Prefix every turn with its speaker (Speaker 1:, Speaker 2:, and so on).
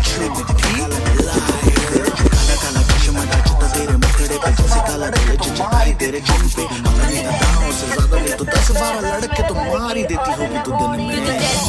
Speaker 1: झूठी लायर। काला काला चश्मा नाचता तेरे मुखड़े पे जैसे काला दिल चिपकाई तेरे जिम पे। अपनी अदाओं से ज्यादा ले तो 10-12 लड़के तो मार ही देती होगी तू दिन में।